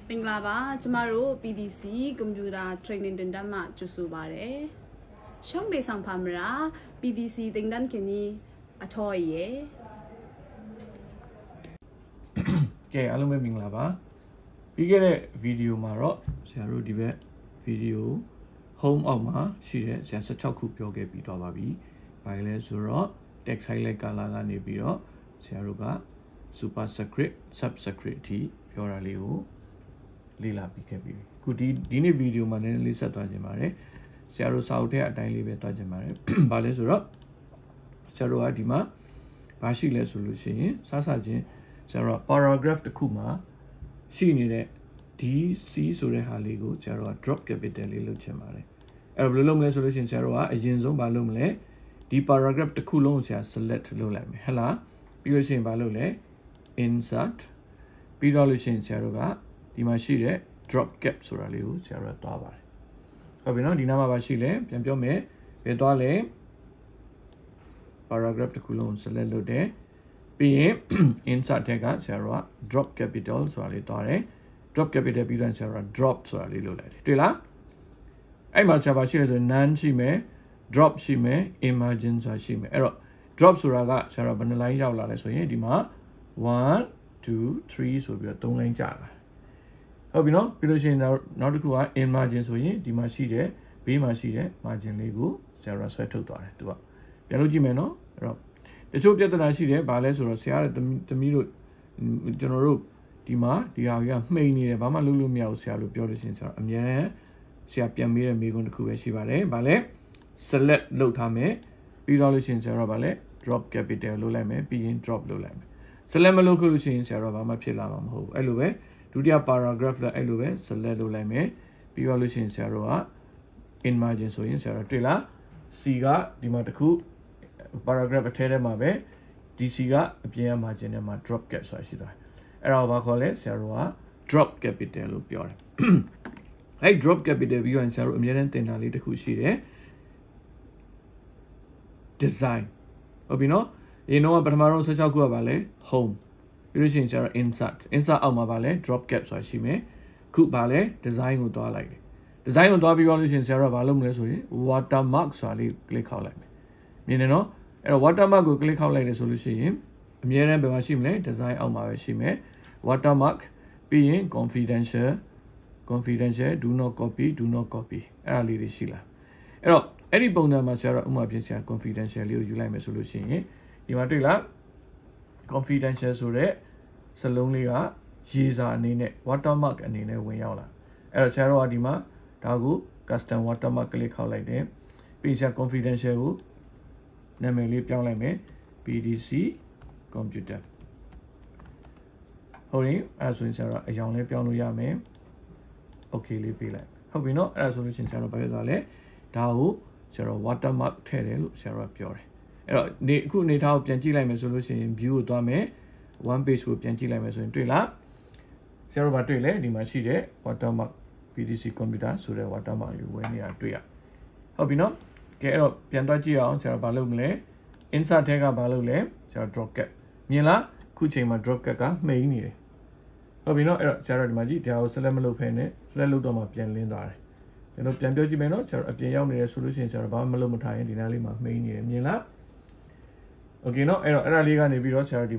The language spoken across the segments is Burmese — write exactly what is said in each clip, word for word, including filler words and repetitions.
Pinglava, tomorrow P D C computer training in Dama Jusubare. Shong be some pamera, P D C thing done kini a toy. Okay, I'll make Pinglava. We get a video maro, Saru Divet video home of ma, she is a chocolate yoga bitobabi, Pile Zuro, text highlight Galaga Nebiro, Saruga, super secret, subsecret tea, Pura Leo. Lila Pikabi. Could dini video man Lisa Tajamare, Saro Saute at Daily Tajamare, Balesura, Saro Adima, Bashile solution, Sasaji, Sara paragraph the Kuma, she needed D C Sure Haligo, Sara drop capitally Luchamare. Erblum solution Sara, a genzo balumle, the paragraph the Coulon select Lulem, Hella, Pilusin balule, insert, Pidalusin Saruga. The machine drop cap suraliu, Sarah Tower. Obino, Dinama Bashile, Piampiome, Pedale, paragraph the Coulon, Salelo de, P. Inside Tega, Sarah, drop capital, Sualitore, drop capital, and Sarah, drop Sualilu. Tilla? I must have a shilling as nan she may, drop she may, imagine she may. Error. Drop Suraga, Sarah Banalai Jala, so Dima, one, two, three, so we are two line jala. Hope you know, Pilosin not to go in margins with you, Dimashide, be Mashide, margin lego, Sarah Sweato to Yaluji Meno, Rob. The two that I see there, Bales or Sierra, the Middle General Dima, the Agia, may need a Bama Lulu Miao, Sialu Piolisins, Amia, Siapia Mira, Migon Kubeshi Vale, Vale, select Lotame, Pilosin Sarah Vale, drop capital Lulame, being drop Lulame. Selema local Sarah Bama Pilam Ho, Elue. To the paragraph the Elue, Salado Lame, Pivalusin Saroa, in margin so in Sarah Trilla, Siga, Dimataku, paragraph a Teremabe, Disiga, Pia Marginema, drop cap so I see that. Eraba Cole, Saroa, drop capital pure. I drop capital view and Sarah Miran Tenali the Kushire design. Obino, you know, but Maron Sachaku Valley, home. Using Sarah insert, insert Alma Valley, drop cap so she may, cook ballet, design with door like design with Dobby using Sarah Valumless, watermark, so I click out like me. Meaning, no, a watermark will click out like the solution. Miran Bemashime, design Alma she may, watermark being confidential, confidential, do not copy, do not copy. Early the Sheila. Any bone Machara Umapia confidential, you like my solution. You want to confidential sure, Salonlia, Giza Nine, watermark and Nine Wayola. El Charo Adima, Tagu, custom watermark click out like them. Pizza confidential, namely Pialame, P D C, computer. Hori, as we Sarah, a young piano yame, okay, Lipila. Hope we know as solution Sarah Bayale, Tau, Sarah watermark Terrell, Sarah Pure. Ne could need out Pianchi Lime solution view Dame, one page with Pianchi Lime in Trilla. Sarah Batrile, the machine, watermark P D C computer, so the watermark you when you are Tria. Hope you know, get up Piantachi on Sarah Balumle, inside Tega Balule, Sarah drop cap. Mila, Kuchima drop caca, may need it. Hope you know, Sarah Magi, the house Salamalo Penne, Slaludoma Pian Lindar. You know, Piantoji Meno, Sarah Pian resolution, Sarah Balmalumatai, the Nalima, may need it. Mila. Okay, no, I don't really got a video charity.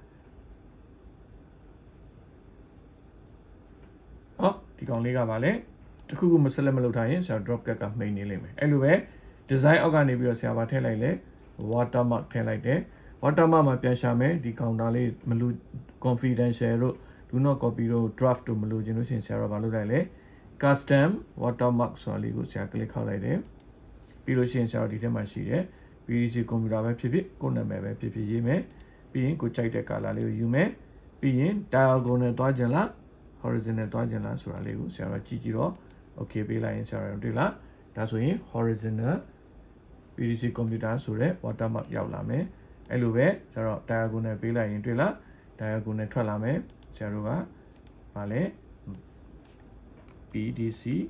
Oh, the Conlega Valley. The Kugu Musalamalutaian shall drop caca main element. Anyway, design organ video Sava Telele, watermark telite, watermark Piashame, the Condale Malu confidential, do not copy draft to Maluginus in Sarah Valudale, custom watermark soligo, Chakli Colide, Pilosin Sarah Machine. P D C computer P Kona P P G being good check the color you may being diagonal dodgela, horizontal dodgela, Suralego, Sarah Chigiro, okay, Bela in Sarah Dilla, that's why horizontal P D C computer Sure, watermark Yaulame, Eluve, Sarah diagonal Bela in Drilla, diagonal Tralame, Sarua, Vale, P D C.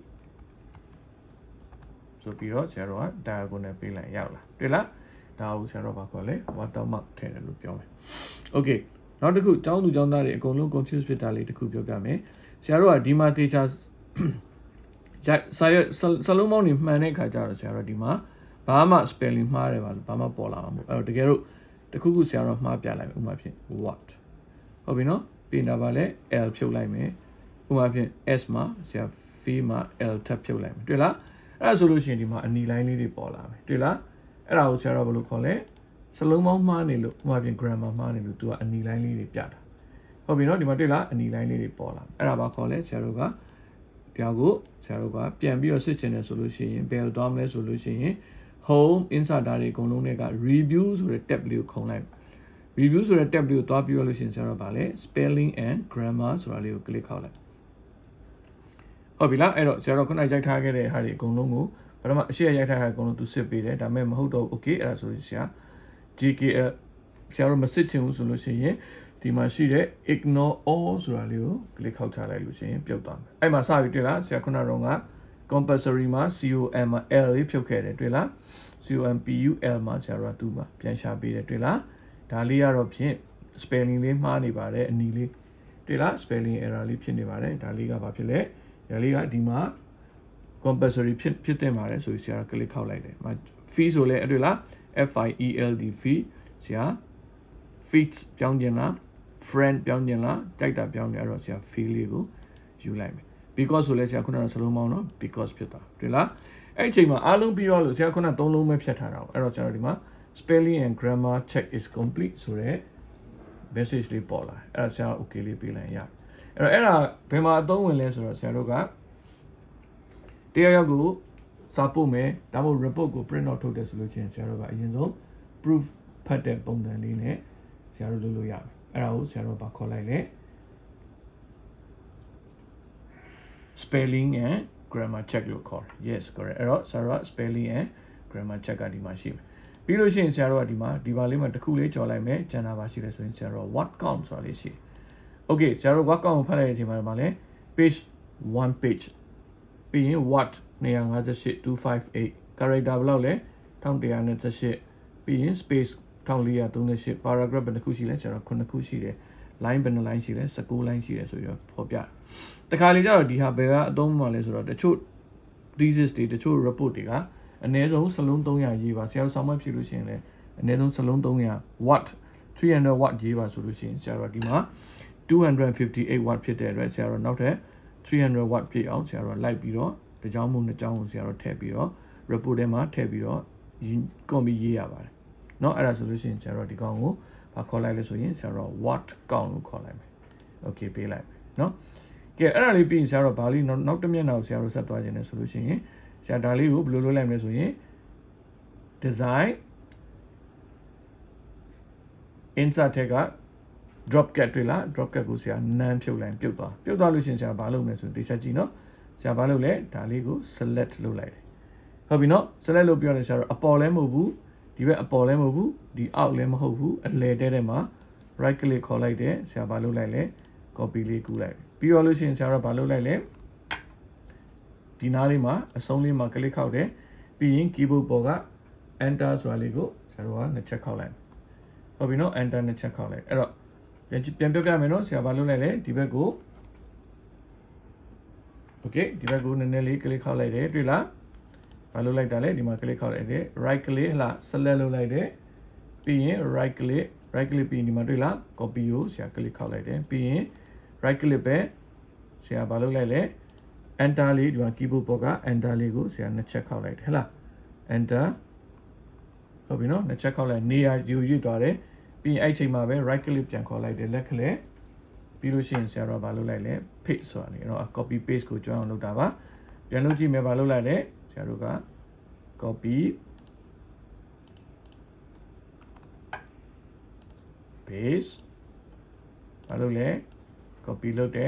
So, Piro, Sarah, diagonal Bela Yaula. Dilla, Tau Sarah Bacole, watermark ten. Okay, not a good town to John Dari, Golo, confused with Ali, the Kubio Game, ဆရာတို့ကဒီမှာတေချာစာရွက်စလုံးပေါင်းတွေမှန်တဲ့ခါကျတော့ဆရာတို့ဒီမှာဘာမှ spelling မှားတယ်ပါဘာမှပေါ်လာမှာမဟုတ်အဲ့တော့တကယ်လို့တခုခုဆရာတို့မှားပြလိုက်မယ်ဥပမာဖြင့် what ဟုတ်ပြီနော်ပြင်တာပါလဲ l ဖြုတ်လိုက်မယ်ဥပမာဖြင့် s မှာဆရာ v မှာ l ထပ်ဖြုတ်လိုက်မယ်တွေ့လားအဲ့ဒါဆိုလို့ရှိရင်ဒီမှာအနီလိုင်းလေးတွေပေါ်လာမယ်တွေ့လားအဲ့ဒါကိုဆရာတို့ဘယ်လိုခေါ်လဲစလုံးပေါင်းမှားနေလို့ဥပမာဖြင့် grammar မှားနေလို့သူကအနီလိုင်းလေးတွေပြတာဟုတ်ပြီနော်ဒီမှာတွေ့လားအနီလိုင်းလေးတွေပေါ်လာအဲ့ဒါဘာခေါ်လဲဆရာတို့ကတရားကိုဆရာတို့ကပြန်ပြီးတော့စစ်ချင်တယ်ဆိုလို့ရှိရင်ဘယ်လိုသွားမလဲဆိုလို့ရှိရင် home insert ဓာတ်တွေအကုန်လုံးတွေက review ဆိုတဲ့ tab လေးကိုခုံလိုက် review ဆိုတဲ့ tab လေးကိုသွားပြီးတော့လို့ရှိရင်ဆရာတို့ဗာလဲ spelling and grammar ဆိုတာလေးကို click ခောက်လိုက်ဟုတ်ပြီလားအဲ့တော့ဆရာတို့ခုနရိုက်ထားခဲ့တဲ့ဟာတွေအကုန်လုံးကိုပထမအရှိရိုက်ထားတာအကုန်လုံးသူစစ်ပေးတယ်ဒါပေမဲ့မဟုတ်တော့ okay အဲ့ဒါဆိုရင်ဆရာ G K L ဆရာတို့မစစ်ချင်ဘူးဆိုလို့ရှိရင်ဒီမှာရှိတဲ့ ignore all ဆိုတာလေးကို click ခောက်ချလိုက်လို့ရှိရင်ပြုတ်သွားမယ်အဲ့မှာစပြီးတွေ့လားဆရာခုနကတော့က compulsory မှာ com မှာ l လေးဖြုတ်ခဲ့တယ်တွေ့လား compul မှာဆရာတို့ကသူ့မှာပြန်ရှာပေးတယ်တွေ့လားဒါလေးကတော့ဖြင့် spelling လေးမှားနေပါတယ်အနီလေးတွေ့လား spelling error လေးဖြစ်နေပါတယ်ဒါလေးကဘာဖြစ်လဲဒါလေးကဒီမှာ compulsory ဖြစ်ဖြစ်တင်ပါတယ်ဆိုပြီးဆရာက click ခောက်လိုက်တယ် fee ဆိုလဲတွေ့လား f i e l d fee ဆရာ feet ပြောင်းခြင်းလား friend ပြောင်းခြင်းလားကြိုက်တာပြောင်းတယ်အဲ့တော့ဆရာ fee လေးကိုယူလိုက်မယ် because ဆိုလဲဆရာခုနကစလုံးပေါင်းနော် because ဖြစ်တာတွေ့လားအဲ့အချိန်မှာအားလုံးပြီးတော့လို့ဆရာခုနသုံးလုံးပဲဖြတ်ထားတာအဲ့တော့ကျွန်တော်ဒီမှာ spelling and grammar check is complete ဆိုတဲ့ message လေးပေါ်လာအဲ့ဒါဆရာ okay လေးပေးလိုက်ရအဲ့တော့အဲ့ဒါဘယ်မှာအသုံးဝင်လဲဆိုတော့ဆရာတို့ကတရားရောက်ကိုစာပို့မယ်ဒါမှမဟုတ် report ကို print out ထုတ်တယ်ဆိုလို့ချင်းဆရာတို့ကအရင်ဆုံး proof ဖတ်တဲ့ပုံစံလေးနဲ့ဆရာတို့လုပ်လို့ရမယ်အဲ့ဒါကိုဆရာတို့ဘာခေါ်လိုက်လဲ spelling and grammar check လို့ခေါ်တယ် yes correct အဲ့တော့ဆရာတို့က spelling and grammar check ကဒီမှာရှိမယ်ပြီးလို့ရှိရင်ဆရာတို့ကဒီမှာဒီပါလေးမှာတစ်ခုလေးကြော်လိုက်မယ်ကျန်တာပါရှိတယ်ဆိုရင်ဆရာတို့ what count ဆိုတာလေးရှိတယ် okay ဆရာတို့ what count ကိုဖတ်လိုက်တဲ့အချိန်မှာပါလဲ page one page ပြီးရင် what two fifty-eight two fifty-eight character ဘယ်လောက်လဲone one eight eightပြီးရင် space one four three eight paragraph ဘယ်နှခုရှိလဲဆရာတို့nineခုရှိတယ် line ဘယ်နှ line ရှိလဲnineteen လိုင်းရှိတယ်ဆိုပြီးတော့ဖော်ပြတခါလေကျတော့ဒီဟာဘယ်ကအသုံးမှာလဲဆိုတော့တချို့ thesis တွေတချို့ report တွေကအနည်းဆုံးစလုံးthree hundredရေးပါဆရာတို့ဆောင်းမဖြည့်လို့ရှိရင်လည်းအနည်းဆုံးစလုံးthree hundred watt three hundred wattရေးပါဆိုလို့ရှိရင်ဆရာတို့ဒီမှာtwo fifty-eight watt ဖြစ်တဲ့အတွက်ဆရာတို့နောက်ထပ်three hundred watt ပြည့်အောင်ဆရာတို့လိုက်ပြီးတော့တစ်ကြောင်းမှုနှစ်ကြောင်းကိုဆရာတို့ထည့်ပြီးတော့ report ထဲမှာထည့်ပြီးတော့ကွန်ပြီးရေးရပါတယ်เนาะအဲ့ဒါဆိုလို့ရှိရင်ဆရာတို့ဒီကောင်ကိုဘာခေါ်လိုက်လဲဆိုရင်ဆရာတို့ watt count လို့ခေါ်လိုက်မယ် okay ပေးလိုက်မယ်เนาะကဲအဲ့ဒါလေးပြီးရင်ဆရာတို့ဘာလေးနောက်တစ်မျက်နှာကိုဆရာတို့ဆက်သွားခြင်းလဲဆိုလို့ရှိရင်ဆရာဒါလေးကိုဘယ်လိုလုပ်လိုက်မလဲဆိုရင် design insert ထက်က drop cat တွေ့လား drop cat ကိုဆရာ none ဖြုတ်လိုက်ပြုတ်သွားပြုတ်သွားလို့ရှိရင်ဆရာဘာလုပ်မလဲဆိုရင်ဒီချက်ကြည့်နော်ဆရာဘာလုပ်လဲဒါလေးကို select လုပ်လိုက်တယ်ဟုတ်ပြီနော် select လုပ်ပြောတယ်ဆရာတို့အပေါ်လည်းမဟုတ်ဘူးဒီဘက်အပေါ်လည်းမဟုတ်ဘူးဒီအောက်လည်းမဟုတ်ဘူးအလယ်တဲထဲမှာ right click ခေါ်လိုက်တယ်ဆရာဘာလုပ်လိုက်လဲ copy လေးကူးလိုက်ပြီးတော့လို့ရှိရင်ဆရာတို့ဘာလုပ်လိုက်လဲဒီနားလေးမှာအဆုံးလေးမှာ click ခောက်တယ်ပြီးရင် keyboard ပေါ်က enter ဆိုတာလေးကိုဆရာတို့ကနှစ်ချက်ခောက်လိုက်ဟုတ်ပြီနော် enter နှစ်ချက်ခောက်လိုက်အဲ့တော့ပြန်ပြန်ပြပြမယ်နော်ဆရာဘာလုပ်လိုက်လဲဒီဘက်ကို okay ဒီဘက်ကိုနည်းနည်းလေး click ခောက်လိုက်တယ်တွေ့လားဘာလုပ်လိုက်တာလဲဒီမှာ click ခောက်လိုက်တယ် right click ဟလာ select လုပ်လိုက်တယ်ပြီးရင် right click right click ပြီးဒီမှာတွေ့လား copy ကိုဆရာ click ခောက်လိုက်တယ်ပြီးရင် right click ပဲဆရာဘာလုပ်လိုက်လဲ enter လေးဒီမှာ keyboard ပေါ်က enter လေးကိုဆရာနှစ်ချက်ခောက်လိုက်တယ်ဟလား enter ဟုတ်ပြီနော်နှစ်ချက်ခောက်လိုက်နေရာယူရွတ်သွားတယ်ပြီးရင်အဲ့ချိန်မှာပဲ right click ပြန်ခေါ်လိုက်တယ်လက်ခလက်ပြီးလို့ရှိရင်ဆရာတို့ဘာလုပ်လိုက်လဲ paste ဆိုတာလေနော် copy paste ကိုကျွမ်းအောင်လုပ်တာပါပြန်လုပ်ကြည့်မယ်ဘာလုပ်လိုက်လဲဆရာတို့က copy paste ဘာလုပ်လဲ copy လုပ်တယ်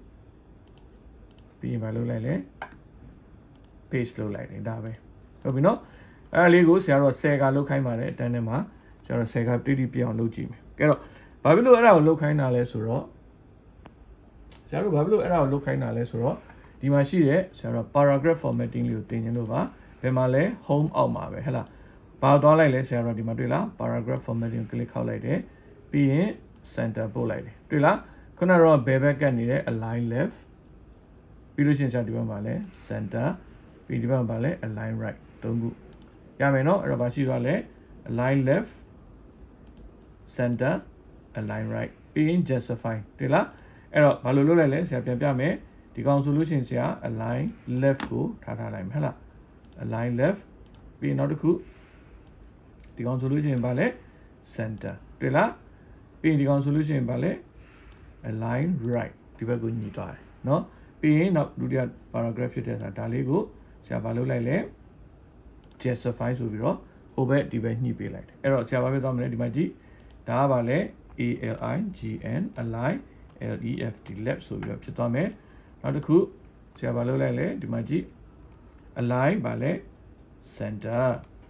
ပြီးရင်ဘာလုပ်လိုက်လဲ paste လုပ်လိုက်တယ်ဒါပဲဟုတ်ပြီနော်အဲ့လေးကိုဆရာတို့tenကလုပ်ခိုင်းပါတယ်အတန်းထဲမှာဆရာတို့tenကတိတိပြအောင်လုပ်ကြည့်မယ်ကဲတော့ဘာဖြစ်လို့အဲ့ဒါကိုလုပ်ခိုင်းတာလဲဆိုတော့ဆရာတို့ဘာဖြစ်လို့အဲ့ဒါကိုလုပ်ခိုင်းတာလဲဆိုတော့ဒီမှာရှိတဲ့ဆရာတို့ paragraph formatting လေးကိုသင်ခြင်းလို့ပါဘယ်မှာလဲ home အောက်မှာပဲဟဲ့လားဘာသွားလိုက်လဲဆရာတို့ဒီမှာတွေ့လား paragraph formatting ကို click ခောက်လိုက်တယ်ပြီးရင် center ပို့လိုက်တယ်တွေ့လားခုနကတော့ဘယ်ဘက်ကနေတဲ့ align left ပြီးလို့ရှိရင်ဆရာဒီဘက်မှာလဲ center ပြီးဒီဘက်မှာလဲ align right သုံးခုရမယ်နော်အဲ့တော့ဘာရှိတော့လဲ align left center align right ပြီးရင် justify တွေ့လားအဲ့တော့ဘာလို့လုပ်လိုက်လဲဆရာပြန်ပြမယ်ဒီကောင်ဆိုလို့ရှိရင်ဆရာ align left ကိုထားထားလိုက်မယ်ဟဲ့လား align left ပြီးနောက်တစ်ခုဒီကောင်ဆိုလို့ရှိရင်ဘာလဲ center တွေ့လားပြီးရင်ဒီကောင်ဆိုလို့ရှိရင်ဘာလဲ align right ဒီဘက်ကိုညီသွားတယ်နော်ပြီးရင်နောက်ဒုတိယ paragraph ဖြစ်တဲ့ဆိုတာဒါလေးကိုဆရာဘာလုပ်လိုက်လဲ justify ဆိုပြီးတော့ဟိုဘက်ဒီဘက်ညှိပေးလိုက်တယ်အဲ့တော့ဆရာဘာဖြစ်သွားမလဲဒီမှာကြည့်ဒါကဘာလဲ A L I G N align L E F T left ဆိုပြီးတော့ဖြစ်သွားမယ်နောက်တစ်ခုဆရာဘာလုပ်လိုက်လဲဒီမှာကြည့် align ဘာလဲ center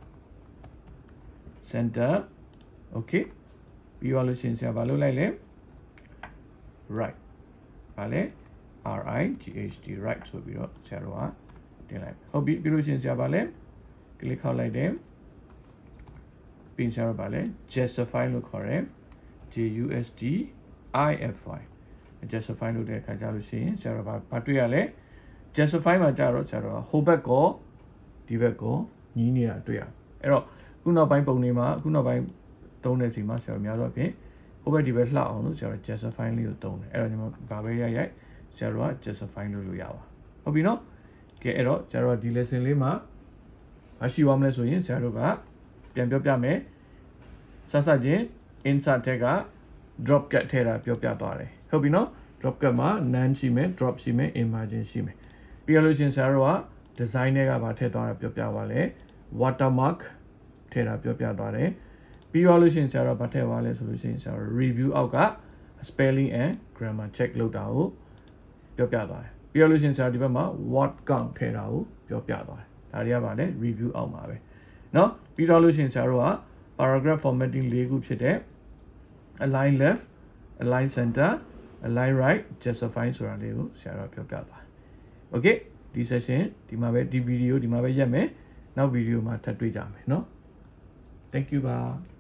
center okay ပြီးတော့လို့ရှိရင်ဆရာဘာလုပ်လိုက်လဲ right ဘာလဲ R I G H T right ဆိုပြီးတော့ဆရာတို့ကတင်လိုက်ဟုတ်ပြီပြီးလို့ရှိရင်ဆရာဘာလဲ click ခောက်လိုက်တယ်ပြီးဆရာတို့ဘာလဲ justify လို့ခေါ်တယ် J U S T I F Y justify လို့တဲ့အခါကျလို့ရှိရင်ဆရာတို့ဘာဘာတွေ့ရလဲ justify မှာကြတော့ဆရာတို့ကဟိုဘက်ကောဒီဘက်ကောညီးနေတာတွေ့ရအဲ့တော့ခုနောက်ပိုင်းပုံတွေမှာခုနောက်ပိုင်းသုံးတဲ့စီမှာဆရာတို့များသောအားဖြင့်ဟိုဘက်ဒီဘက်လှအောင်လို့ဆရာတို့ justify လေးကိုသုံးတယ်အဲ့တော့ညီမဘာပဲရိုက်ရိုက်ဆရာတို့က justify လုပ်လို့ရပါဟုတ်ပြီနော်ကဲအဲ့တော့ဆရာတို့ဒီ lesson လေးမှာမရှိပါမလဲဆိုရင်ဆရာတို့ကပြန်ပြောပြမယ်ဆက်ဆက်ချင်း insert ထက်က drop cat ထဲတာပြောပြသွားတယ်ဟုတ်ပြီနော် drop cat မှာ none ရှိမယ် drop ရှိမယ် emerging ရှိမယ်ပြီးရလို့ရှင်ဆရာတို့က design တွေကဘာထည့်သွားတာပြောပြပါလဲ watermark ထည့်တာပြောပြသွားတယ်ပြီးရလို့ရှင်ဆရာတို့ဘာထည့်သွားလဲဆိုလို့ရှင်ဆရာတို့ review အောက်က spelling and grammar check လုပ်တာကိုပြောပြသွားတယ်ပြီးရလို့ရှင်ဆရာဒီဘက်မှာ word count ထည့်တာကိုပြောပြသွားတယ်ဒါတွေကပါလဲ review အောက်မှာပဲเนาะပြီးတော့လို့ရှင်ဆရာတို့က paragraph formatting ၄ခုဖြစ်တဲ့ align left align center align right justify ဆိုတာလေးကိုဆရာတို့ပြောပြသွား okay ဒီ session ဒီမှာပဲဒီ video ဒီမှာပဲရက်မယ်နောက် video မှာထပ်တွေ့ကြမယ်เนาะ thank you ပါ